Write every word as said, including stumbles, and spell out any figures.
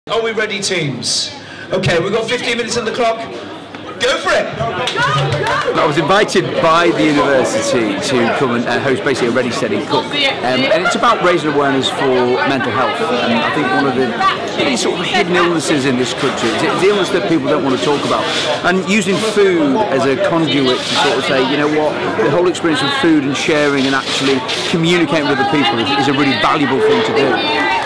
Are we ready, teams? Okay, we've got fifteen minutes on the clock. Go for it! I was invited by the university to come and uh, host basically a Ready, Steady, Cook. Um, and it's about raising awareness for mental health. And I think one of the really sort of hidden illnesses in this country is the illness that people don't want to talk about. And using food as a conduit to sort of say, you know what, the whole experience of food and sharing and actually communicating with other people is, is a really valuable thing to do.